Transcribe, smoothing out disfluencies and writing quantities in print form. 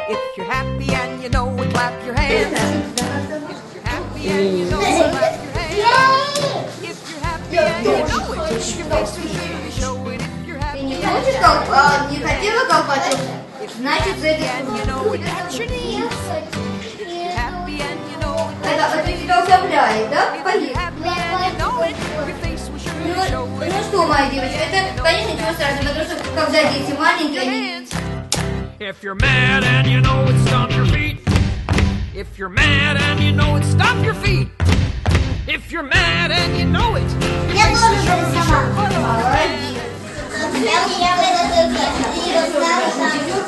If you're happy and you know it, clap your hands. If you're happy and you know it, clap your hands. If you're happy and you know it, your face will surely show it. If you're happy Ты не and хочешь, you know как, не хотела колпачок? Значит, за and you know it, это... that's your knees. If you're happy and you know it, Это тебя утомляет, да? if Поехали. you're happy and you know it, your face will surely show it. Ну что, моя девочка, это, конечно, ничего страшного, потому что когда дети маленькие, они... If you're mad and you know it, stomp your feet. If you're mad and you know it, stomp your feet. If you're mad and you know it, your Я face тоже will surely show it. нарисовала. Молодец. Я выложила.